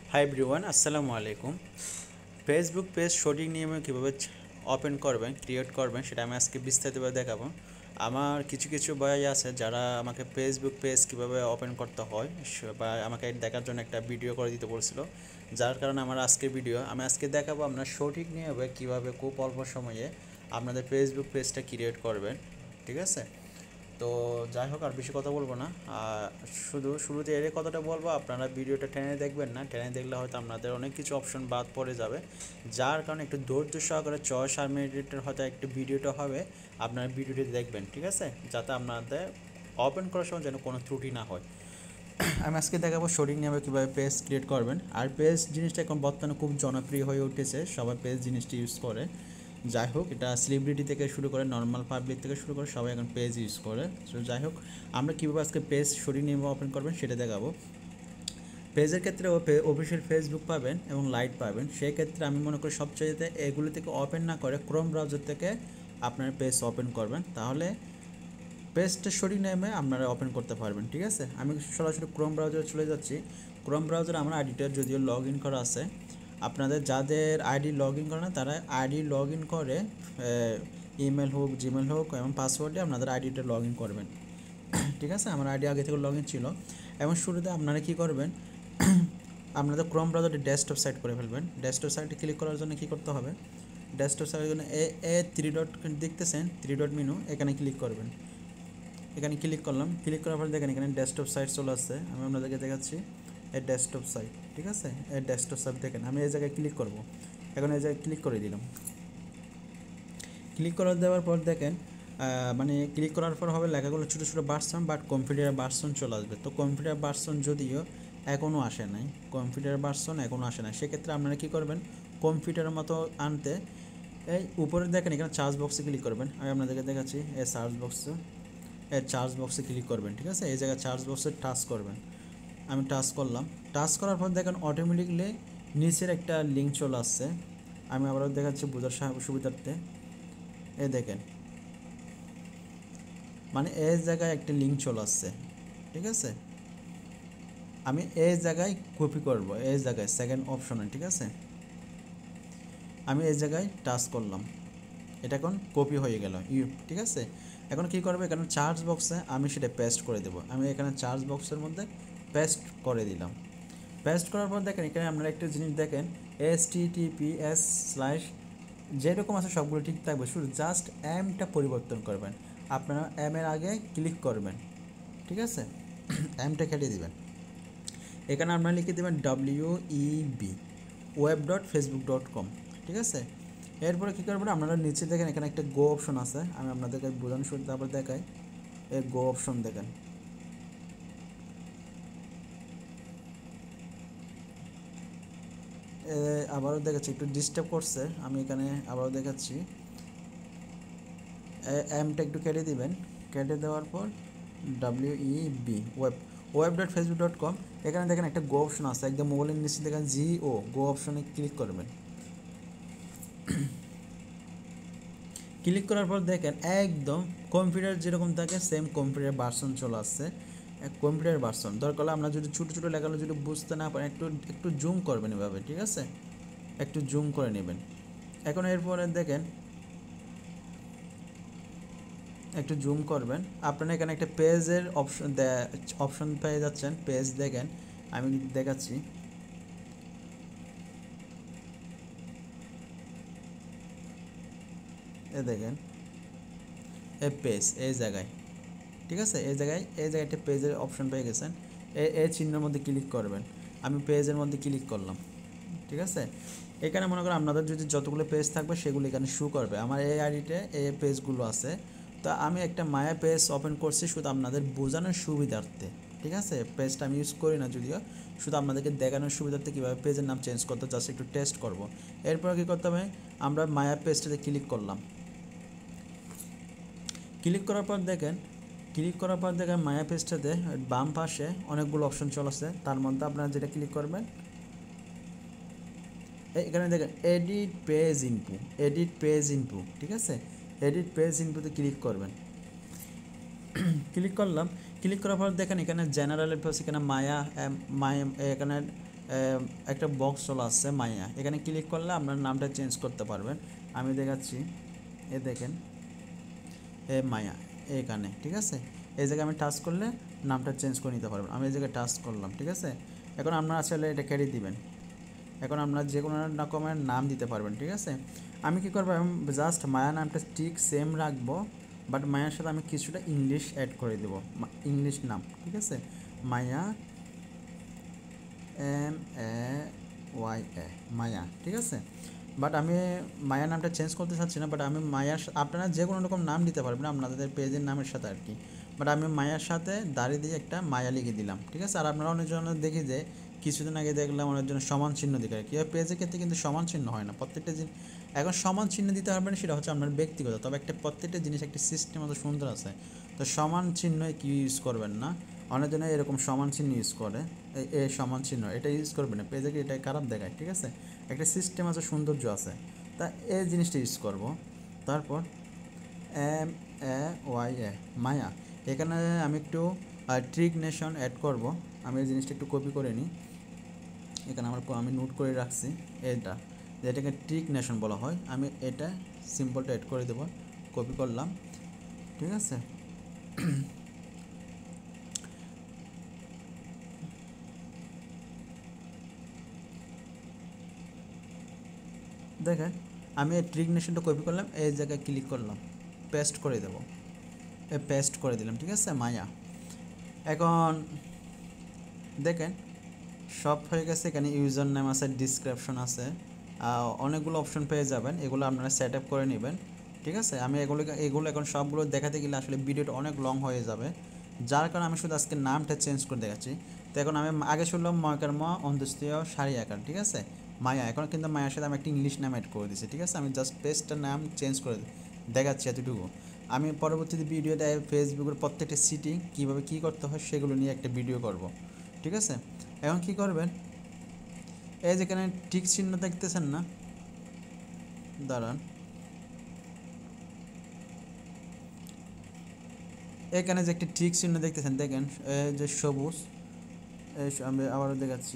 Hi everyone, আসসালামু আলাইকুম। Facebook page সঠিক নিয়মে কীভাবে ওপেন করবেন, ক্রিয়েট করবেন সেটা আমি আজকে বিস্তারিতভাবে দেখাবো। আমার কিছু কিছু ভাই আছে যারা আমাকে ফেসবুক পেজ কীভাবে ওপেন করতে হয় বা আমাকে দেখার জন্য একটা ভিডিও করে দিতে বলছিল, যার কারণে আমার আজকের ভিডিও আমি আজকে দেখাবো আপনার সঠিক নিয়মে কীভাবে খুব অল্প সময়ে আপনাদের ফেসবুক পেজটা ক্রিয়েট করবেন। ঠিক আছে, তো যাই হোক, আর বেশি কথা বলবো না। শুধু শুরুতে এর কথাটা বলবো, আপনারা ভিডিওটা টেনে দেখবেন না, টেনে দেখলে হয়তো আপনাদের অনেক কিছু অপশন বাদ পড়ে যাবে, যার কারণে একটু ধৈর্য সহকারে 6-7 মিনিটের হয়তো একটু ভিডিওটা হবে, আপনারা ভিডিওটি দেখবেন। ঠিক আছে, যাতে আপনাদের ওপেন করার সময় যেন কোনো ত্রুটি না হয়। আমি আজকে দেখাবো সঠিক নিয়মে কীভাবে পেজ ক্রিয়েট করবেন। আর পেজ জিনিসটা এখন বর্তমানে খুব জনপ্রিয় হয়ে উঠেছে, সবাই পেজ জিনিসটি ইউজ করে। যাই হোক, এটা সেলিব্রিটি থেকে শুরু করে নর্মাল পাবলিক থেকে শুরু করে সবাই এখন পেজ ইউজ করে। তো যাই হোক, আমরা কীভাবে আজকে পেজ সঠিক নিয়মে ওপেন করবেন সেটা দেখাবো। পেজের ক্ষেত্রে অফিসিয়াল ফেসবুক পাবেন এবং লাইট পাবেন। সেই ক্ষেত্রে আমি মনে করি সবচাইতে এগুলো থেকে ওপেন না করে ক্রোম ব্রাউজার থেকে আপনার পেজ ওপেন করবেন, তাহলে পেজটা সঠিক নেমে আপনারা ওপেন করতে পারবেন। ঠিক আছে, আমি সরাসরি ক্রোম ব্রাউজারে চলে যাচ্ছি। ক্রোম ব্রাউজারে আমার আইডিটা যদিও লগ ইন করা আছে, আপনাদের যাদের আইডি লগ ইন করে না তারা আইডি লগ ইন করে ইমেল হোক, জিমেল হোক এবং পাসওয়ার্ডে আপনাদের আইডিটা লগ ইন করবেন। ঠিক আছে, আমার আইডি আগে থেকে লগ ইন ছিল। এবং শুরুতে আপনারা কী করবেন, আপনাদের ক্রোম ব্রাউজারটি ডেস্কটপ সাইট করে ফেলবেন। ডেস্কটপ সাইটে ক্লিক করার জন্য কী করতে হবে, ডেস্কটপ সাইটের জন্য এ 3 ডট দেখতেছেন, 3 ডট মেনু, এখানে ক্লিক করবেন। এখানে ক্লিক করলাম, ক্লিক করার পরে দেখেন এখানে ডেস্কটপ সাইট চলে আসছে। আমি আপনাদেরকে দেখাচ্ছি এই ডেস্কটপ সাইট। ঠিক আছে, এই ডেস্কটপ সাইট দেখেন, আমি এই জায়গায় ক্লিক করব। এখন এই জায়গায় ক্লিক করে দিলাম। ক্লিক করে দেওয়ার পর দেখেন মানে ক্লিক করার পর হবে লেখাগুলো ছোটো ছোটো ভার্সন, বাট কম্পিউটার ভার্সন চলে আসবে। তো কম্পিউটার ভার্সন যদিও এখনও আসে নাই, কম্পিউটার ভার্সন এখনও আসে নাই, সেক্ষেত্রে আপনারা কী করবেন, কম্পিউটারের মতো আনতে এই উপরে দেখেন এখানে সার্চ বক্সে ক্লিক করবেন। আমি আপনাদেরকে দেখাচ্ছি এই সার্চ বক্সে, এই সার্চ বক্সে ক্লিক করবেন। ঠিক আছে, এই জায়গায় সার্চ বক্সে টাচ করবেন। আমি টাচ করলাম। টাচ করার পর দেখেন অটোমেটিকলি নিচের একটা লিঙ্ক চলে আসছে। আমি আবারও দেখাচ্ছি বোঝার সুবিধার্থে। এ দেখেন, মানে এই জায়গায় একটা লিঙ্ক চলে আসছে। ঠিক আছে, আমি এই জায়গায় কপি করব, এই জায়গায় সেকেন্ড অপশনে। ঠিক আছে, আমি এই জায়গায় টাচ করলাম, এটা এখন কপি হয়ে গেল। ঠিক আছে, এখন কী করবো, এখানে চার্জ বক্সে আমি সেটা পেস্ট করে দেবো। আমি এখানে চার্জ বক্সের মধ্যে পেস্ট করে দিলাম। পেস্ট করার পর দেখেন এখানে আপনারা একটা জিনিস দেখেন, https/ যেরকম আছে সবগুলো ঠিক থাকবে, শুধু জাস্ট এমটা পরিবর্তন করবেন। আপনারা এম এর আগে ক্লিক করবেন। ঠিক আছে, এমটা কেটে দিবেন। এখানে আপনারা লিখে দেবেন WEB web.facebook.com। ঠিক আছে, এরপরে কী করবেন, আপনারা নিচে দেখেন এখানে একটা গো অপশন আছে। আমি আপনাদেরকে বোঝানো শুরু তারপর দেখাই। এই গো অপশন দেখেন, আবারও দেখাচ্ছি, একটু ডিস্টার্ব করছে। আমি এখানে আবারও দেখাচ্ছি, এমটা একটু কেটে দিবেন। কেটে দেওয়ার পর WEB web.facebook.com, এখানে দেখেন একটা গো অপশন আছে একদম মোবাইলের নিচে, দেখেন গো অপশনে ক্লিক করবেন। ক্লিক করার পর দেখেন একদম কম্পিউটার যেরকম থাকে সেম কম্পিউটার ভার্সন চলে আসছে। কম্পিউটার ভার্সন দরকার হলে আপনার যদি ছোটো ছোটো লেখাগুলো যদি বুঝতে না পারেন একটু একটু জুম করবেন এভাবে। ঠিক আছে, একটু জুম করে নেবেন। এখন এরপরে দেখেন একটু জুম করবেন, আপনারা এখানে একটা পেজের অপশন পেয়ে যাচ্ছেন। পেজ দেখেন, আমি দেখাচ্ছি। এ দেখেন এই পেজ, এই জায়গায়। ঠিক আছে, এই জায়গায় একটা পেজের অপশন পেয়ে গেছেন। এই চিহ্নের মধ্যে ক্লিক করবেন। আমি পেজের মধ্যে ক্লিক করলাম। ঠিক আছে, এখানে মনে করেন আপনাদের যদি যতগুলো পেজ থাকবে সেগুলো এখানে শো করবে। আমার এই আইডিতে এই পেজগুলো আছে, তা আমি একটা মায়া পেজ ওপেন করছি শুধু আপনাদের বোঝানোর সুবিধার্থে। ঠিক আছে, পেজটা আমি ইউজ করি না যদিও, শুধু আপনাদেরকে দেখানোর সুবিধার্থে কীভাবে পেজের নাম চেঞ্জ করতে জাস্ট একটু টেস্ট করব। এরপর কী করতে হবে, আমরা মায়া পেজটাতে ক্লিক করলাম। ক্লিক করার পর দেখেন মায়া পেজটাতে বাম পাশে অনেকগুলো অপশন চলেছে, তার মধ্যে আপনারা যেটা ক্লিক করবেন, এখানে দেখেন এডিট পেজ ইনপু। ঠিক আছে, এডিট পেজ ইনপুতে ক্লিক করবেন। ক্লিক করলাম। ক্লিক করার পর দেখেন এখানে জেনারেলের পাশে এখানে মায়া এখানে একটা বক্স চলে আসছে মায়া, এখানে ক্লিক করলে আপনার নামটা চেঞ্জ করতে পারবেন। আমি দেখাচ্ছি, এ দেখেন এ মায়া এখানে, ঠিক আছে। এই জায়গায় আমি টাচ করলে নামটা চেঞ্জ করে নিতে পারবেন। আমি এই জায়গায় টাচ করলাম, ঠিক আছে। এখন আপনারা আসলে এটা কেটে দিবেন। এখন আপনার যে কোনো রকমের নাম দিতে পারবেন, ঠিক আছে। আমি কী করবো, আমি জাস্ট মায়া নামটা ঠিক সেম রাখবো, বাট মায়ার সাথে আমি কিছুটা ইংলিশ অ্যাড করে দেবো, ইংলিশ নাম, ঠিক আছে। মায়া MAYA মায়া, ঠিক আছে। বাট আমি মায়া নামটা চেঞ্জ করতে চাচ্ছি না, বাট আমি মায়ার আপনারা যে কোনো রকম নাম দিতে পারবেন আপনাদের পেজের নামের সাথে আর কি। বাট আমি মায়ার সাথে দাঁড়ি দিয়ে একটা মায়া লিখে দিলাম, ঠিক আছে। আর আপনারা অনেকজন দেখি যে কিছুদিন আগে দেখলাম অনেকজন সমান চিহ্ন দিকে, কি হয় পেজের ক্ষেত্রে কিন্তু সমান চিহ্ন হয় না প্রত্যেকটা জিনিস। এখন সমান চিহ্ন দিতে পারবেন সেটা হচ্ছে আপনার ব্যক্তিগত, তবে একটা প্রত্যেকটা জিনিস একটা সিস্টেম মতো সুন্দর আছে। তো সমান চিহ্ন কি ইউজ করবেন না, অনেকজনে এরকম সমান চিহ্ন ইউজ করে, এই সমান চিহ্ন এটা ইউজ করবে না, পেজে এটা খারাপ দেখায়, ঠিক আছে। একটা সিস্টেম আছে, সৌন্দর্য আছে, তা এই জিনিসটা ইউজ করব। তারপর MAYA মায়া, এখানে আমি একটু ট্রিক নেশন অ্যাড করব। আমি এই জিনিসটা একটু কপি করে নিই, এখানে আমি নোট করে রাখছি এটা, যেটাকে ট্রিক নেশন বলা হয়। আমি এটা সিম্বলটা অ্যাড করে দেবো, কপি করলাম, ঠিক আছে। দেখেন আমি এই ট্রিক নেশনটা কপি করলাম, এই জায়গায় ক্লিক করলাম, পেস্ট করে দেব, পেস্ট করে দিলাম, ঠিক আছে মায়া। এখন দেখেন সব হয়ে গেছে, এখানে ইউজার নেম আছে, ডিসক্রিপশন আছে, অনেকগুলো অপশন পেয়ে যাবেন, এগুলো আপনারা সেট আপ করে নেবেন, ঠিক আছে। আমি এগুলো এখন সবগুলো দেখাতে গেলে আসলে ভিডিওটা অনেক লং হয়ে যাবে, যার কারণে আমি শুধু আজকে নামটা চেঞ্জ করে দেখাচ্ছি। তো এখন আমি আগে শুনলাম ময়কর্ম অন্তস্তীয় শাড়ি আকার, ঠিক আছে মায়া, এখন কিন্তু মায়ার সাথে আমি একটা ইংলিশ নাম অ্যাড করে দিচ্ছি, ঠিক আছে। আমি জাস্ট পেজটার নাম চেঞ্জ করে দেখাচ্ছি এতটুকু। আমি পরবর্তীতে ভিডিওটা ফেসবুকের প্রত্যেকটা সিটি কীভাবে কী করতে হয় সেগুলো নিয়ে একটা ভিডিও করব, ঠিক আছে। এখন কি করবেন, এই যেখানে টিক চিহ্ন দেখতেছেন না, দাঁড়ান, এখানে যে একটি টিক চিহ্ন দেখতেছেন, দেখেন এই যে সবুজ, আমি আবারও দেখাচ্ছি,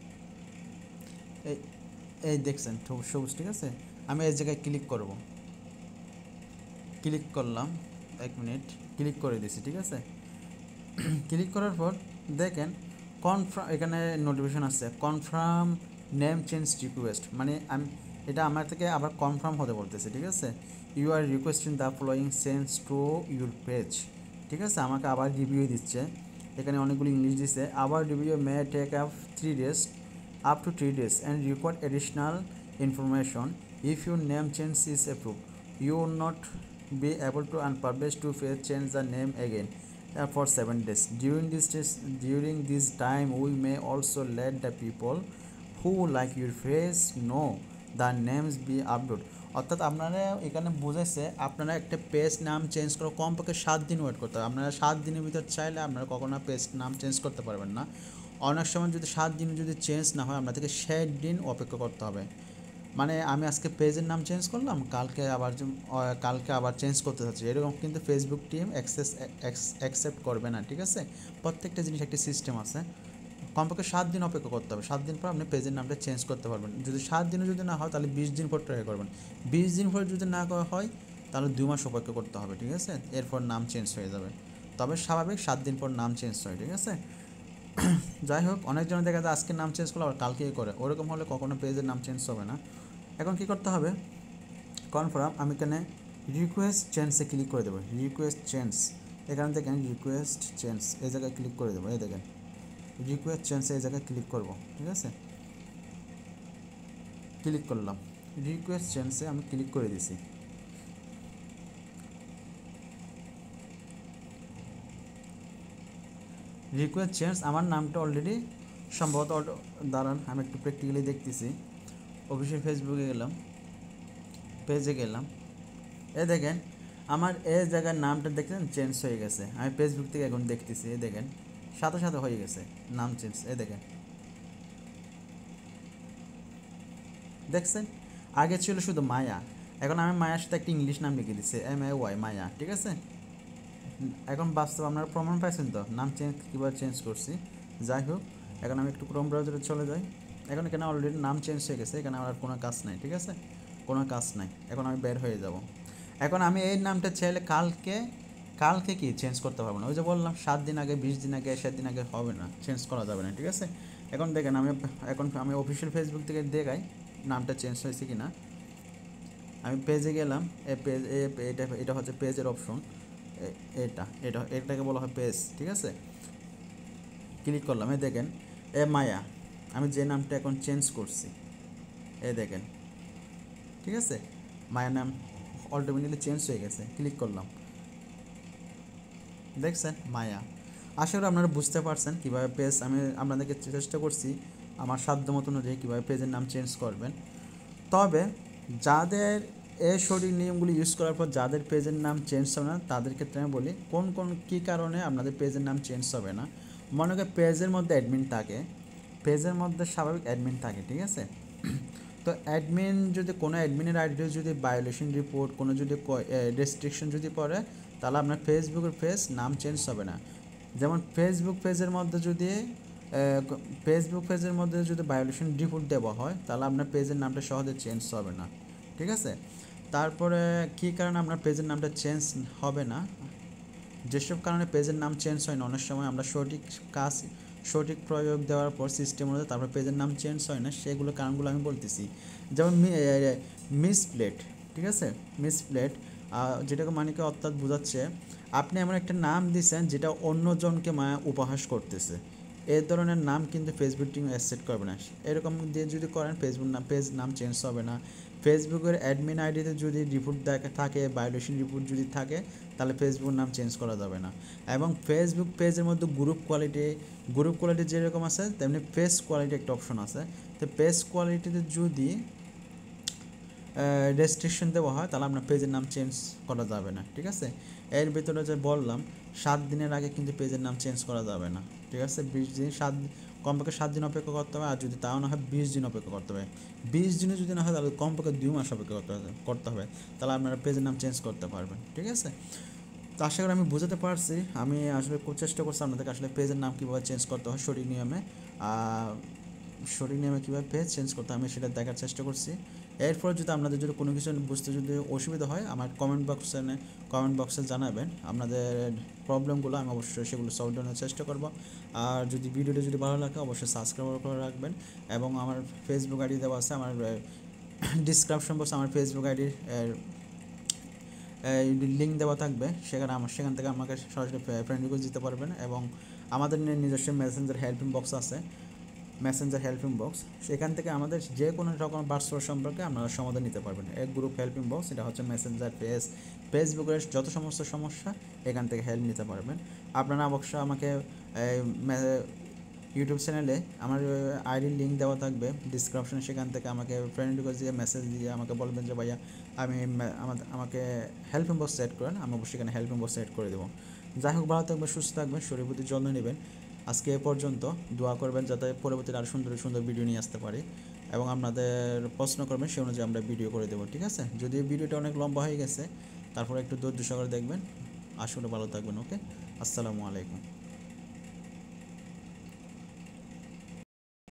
এই এই দেখছেন সবুজ, ঠিক আছে। আমি এই জায়গায় ক্লিক করব, ক্লিক করলাম, 1 মিনিট, ক্লিক করে দিছি, ঠিক আছে। ক্লিক করার পর দেখেন কনফার্ম, এখানে নোটিফিকেশন আসছে কনফার্ম নেম চেঞ্জ রিকোয়েস্ট, মানে আমি এটা আমার থেকে আবার কনফার্ম হতে বলতেছে, ঠিক আছে। You are requesting the following change to your page, ঠিক আছে। আমাকে আবার রিভিউ দিচ্ছে, এখানে অনেকগুলো ইংলিশ দিচ্ছে, আবার review may take up to 3 days and record additional information. If your name change is approved, you will not be able to unpublish to change the name again for 7 days. During this time, we may also let the people who like your face know the names be uploaded. অর্থাৎ আপনারা এখানে বুঝেছে আপনারা একটা page নাম change করে কমপক্ষে 7 দিন ওয়েট করতে হবে। আপনারা 7 দিনের ভিতর চাইলে আপনারা কখনো পেজ নাম চেঞ্জ করতে পারবেন না। অনেক সময় যদি 7 দিন যদি চেঞ্জ না হয় আপনাদেরকে 60 দিন অপেক্ষা করতে হবে। মানে আমি আজকে পেজের নাম চেঞ্জ করলাম, কালকে আবার চেঞ্জ করতে চাচ্ছি, এরকম কিন্তু ফেসবুক টিম অ্যাকসেপ্ট করবে না, ঠিক আছে। প্রত্যেকটা জিনিস একটা সিস্টেম আছে, কমপক্ষে 7 দিন অপেক্ষা করতে হবে। 7 দিন পর আপনি পেজের নামটা চেঞ্জ করতে পারবেন। যদি 7 দিনও যদি না হয় তাহলে 20 দিন পর ট্রাই করবেন। 20 দিন পর যদি না করা হয় তাহলে 2 মাস অপেক্ষা করতে হবে, ঠিক আছে। এরপর নাম চেঞ্জ হয়ে যাবে, তবে স্বাভাবিক 7 দিন পর নাম চেঞ্জ হয়, ঠিক আছে। যাই হোক, অনেকজন দেখা যায় আজকে নাম চেঞ্জ করলে আবার কালকেই করে, ওরকম হলে কখনো পেজের নাম চেঞ্জ হবে না। এখন কী করতে হবে, কনফার্ম, আমি এখানে রিকোয়েস্ট চেঞ্জে ক্লিক করে দেবো, রিকোয়েস্ট চেঞ্জ, এখান থেকে রিকোয়েস্ট চেঞ্জ এই জায়গায় ক্লিক করে দেবো, এই দেখেন রিকোয়েস্ট চেঞ্জে এই জায়গায় ক্লিক করব, ঠিক আছে। ক্লিক করলাম, রিকোয়েস্ট চেঞ্জে আমি ক্লিক করে দিছি। রিকোয়েস্ট চেঞ্জ, আমার নামটা অলরেডি সম্ভবত, দাঁড়ান আমি একটু প্র্যাকটিক্যালি দেখতেছি। অফিসিয়াল ফেসবুকে গেলাম, পেজে গেলাম, এ দেখেন আমার এই জায়গার নামটা দেখছেন চেঞ্জ হয়ে গেছে। আমি ফেসবুক থেকে এখন দেখতেছি, এ দেখেন সাথে সাথে হয়ে গেছে নাম চেঞ্জ, এ দেখেন দেখছেন। আগে ছিল শুধু মায়া, এখন আমি মায়ার সাথে একটা ইংলিশ নাম লিখে দিচ্ছি, MAY মায়া, ঠিক আছে। এখন বাস্তব আপনারা প্রমাণ পাইছেন তো নাম চেঞ্জ কীভাবে চেঞ্জ করছি। যাই হোক, এখন আমি একটু ক্রোম ব্রাউজারে চলে যাই। এখন এখানে অলরেডি নাম চেঞ্জ হয়ে গেছে, এখানে আমার আর কোনো কাজ নাই, ঠিক আছে, কোনো কাজ নাই। এখন আমি বের হয়ে যাব। এখন আমি এই নামটা চাইলে কালকে কি চেঞ্জ করতে পারবো না। ওই যে বললাম 7 দিন আগে, 20 দিন আগে, 7 দিন আগে হবে না, চেঞ্জ করা যাবে না, ঠিক আছে। এখন দেখেন আমি অফিসিয়াল ফেসবুক থেকে দেখাই নামটা চেঞ্জ হয়েছে কি না। আমি পেজে গেলাম, এটা হচ্ছে পেজের অপশন, এটাকে বলা হয় পেজ, ঠিক আছে। ক্লিক করলাম, এই দেখেন মায়া, আমি যে নামটা এখন চেঞ্জ করছি, এই দেখেন, ঠিক আছে, মায়া নাম অটোমেটিক্যালি চেঞ্জ হয়ে গেছে। ক্লিক করলাম, দেখছেন মায়া। আশা করি আপনারা বুঝতে পারছেন কীভাবে পেজ, আমি আপনাদেরকে চেষ্টা করছি আমার সাধ্যমতো অনুযায়ী কীভাবে পেজের নাম চেঞ্জ করবেন। তবে যাদের এই সঠিক নিয়মগুলি ইউজ করার পর যাদের পেজের নাম চেঞ্জ হবে না, তাদের ক্ষেত্রে আমি বলি কী কারণে আপনাদের পেজের নাম চেঞ্জ হবে না। মনে করি পেজের মধ্যে অ্যাডমিন থাকে, পেজের মধ্যে স্বাভাবিক অ্যাডমিন থাকে, ঠিক আছে। তো অ্যাডমিন যদি কোনো অ্যাডমিনের আইডি যদি ভায়োলেশন রিপোর্ট, কোনো যদি রেস্ট্রিকশন যদি পড়ে, তাহলে আপনার ফেসবুকের পেজ নাম চেঞ্জ হবে না। যেমন ফেসবুক পেজের মধ্যে যদি ভায়োলেশন রিপোর্ট দেওয়া হয়, তাহলে আপনার পেজের নামটা সহজে চেঞ্জ হবে না, ঠিক আছে। তারপরে কী কারণে আপনার পেজের নামটা চেঞ্জ হবে না, যেসব কারণে পেজের নাম চেঞ্জ হয় না, অনেক সময় আমরা সঠিক প্রয়োগ দেওয়ার পর সিস্টেম অনুযায়ী তারপর পেজের নাম চেঞ্জ হয় না, সেগুলো কারণগুলো আমি বলতেছি। যেমন মিসপ্লেট, ঠিক আছে, মিসপ্লেট যেটাকে মানে অর্থাৎ বোঝাচ্ছে আপনি এমন একটা নাম দিয়েছেন যেটা অন্যজনকে উপহাস করতেছে, এই ধরনের নাম কিন্তু ফেসবুক টিম অ্যাকসেপ্ট করবে না। এরকম দিয়ে যদি করেন পেজ নাম চেঞ্জ হবে না। ফেসবুকের অ্যাডমিন আইডিতে যদি রিপোর্ট থাকে, ভায়োলেশন রিপোর্ট যদি থাকে, তাহলে ফেসবুক নাম চেঞ্জ করা যাবে না। এবং ফেসবুক পেজের মধ্যে গ্রুপ কোয়ালিটি যেরকম আছে, তেমনি পেজ কোয়ালিটি একটা অপশন আছে। তো পেজ কোয়ালিটিতে যদি রেস্ট্রিকশন দেওয়া হয়, তাহলে আপনার পেজের নাম চেঞ্জ করা যাবে না, ঠিক আছে। এর ভিতরে যে বললাম 7 দিনের আগে কিন্তু পেজের নাম চেঞ্জ করা যাবে না, ঠিক আছে। 20 দিন, কমপক্ষে 7 দিন অপেক্ষা করতে হবে, আর যদি তাও না হয় 20 দিন অপেক্ষা করতে হবে। 20 দিনে যদি না হয়, তাহলে কমপক্ষে 2 মাস অপেক্ষা করতে হবে, তাহলে আপনারা পেজের নাম চেঞ্জ করতে পারবেন, ঠিক আছে। তো আশা করি আমি বুঝাতে পারছি। আমি আসলে খুব চেষ্টা করছি আপনাদেরকে আসলে পেজের নাম কীভাবে চেঞ্জ করতে হয় সঠিক নিয়মে কীভাবে পেজ চেঞ্জ করতে হয় আমি সেটা দেখার চেষ্টা করছি। এরপর যদি আপনাদের যদি কোনো কিছু বুঝতে যদি অসুবিধা হয়, আমার কমেন্ট বক্সে জানাবেন আপনাদের প্রবলেমগুলো, আমি অবশ্যই সেগুলো সলভ করার চেষ্টা করব। আর যদি ভিডিওটা যদি ভালো লাগে, অবশ্যই সাবস্ক্রাইব করে রাখবেন। এবং আমার ফেসবুক আইডি দেওয়া আছে, আমার ডিসক্রিপশন বক্সে আমার ফেসবুক আইডির লিঙ্ক দেওয়া থাকবে, সেখান থেকে আমাকে সরাসরি ফ্রেন্ড রিকোয়েস্ট দিতে পারবেন। এবং আমাদের নিজস্ব মেসেঞ্জার হেল্পিং বক্স, সেখান থেকে আমাদের যে কোনো রকম পার্সোনাল সম্পর্কে আপনারা সমাধান নিতে পারবেন। এক গ্রুপ হেল্পিং বক্স, এটা হচ্ছে মেসেঞ্জার ফেসবুকের যত সমস্ত সমস্যা এখান থেকে হেল্প নিতে পারবেন। আপনারা অবশ্যই আমাকে ইউটিউব চ্যানেলে আমার আইডির লিঙ্ক দেওয়া থাকবে ডিসক্রিপশনে, সেখান থেকে আমাকে ফ্রেন্ড রিকোয়েস্ট দিয়ে মেসেজ দিয়ে আমাকে বলবেন যে ভাইয়া আমাকে হেল্পিং বক্স সেট করেন, আমি অবশ্যই এখানে হেল্পিং বক্স সেট করে দেবো। যাই হোক, ভালো থাকবেন, সুস্থ থাকবেন, শরীর প্রতি যত্ন নেবেন। আজকে এ পর্যন্ত, দোয়া করবেন যাতে পরবর্তীতে আরও সুন্দর ভিডিও নিয়ে আসতে পারি, এবং আপনাদের প্রশ্ন করবেন সে অনুযায়ী আমরা ভিডিও করে দেবো, ঠিক আছে। যদিও ভিডিওটা অনেক লম্বা হয়ে গেছে, তারপরে একটু ধৈর্য সহকারে দেখবেন। আসলে ভালো থাকবেন, ওকে, আসসালামু আলাইকুম।